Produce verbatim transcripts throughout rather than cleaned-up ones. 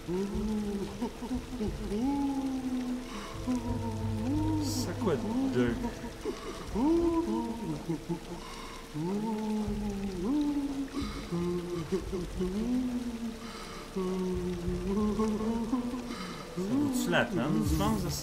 C'est quoi deux? Tu l'attends, je pense, de ça?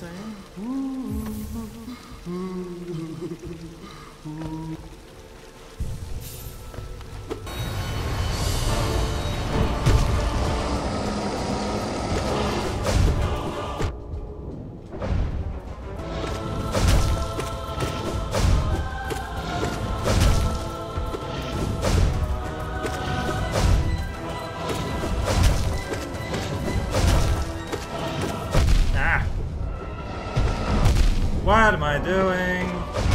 What am I doing?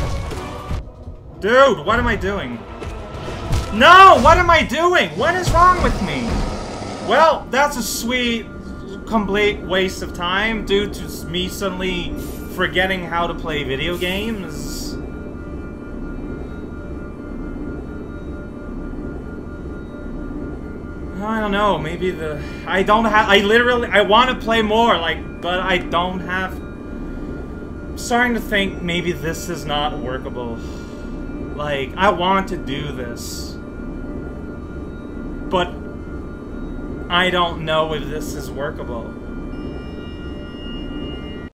Dude, what am I doing? No! What am I doing? What is wrong with me? Well, that's a sweet, complete waste of time due to me suddenly forgetting how to play video games. I don't know, maybe the... I don't have... I literally... I want to play more, like, but I don't have... I'm starting to think maybe this is not workable. Like, I want to do this. But I don't know if this is workable.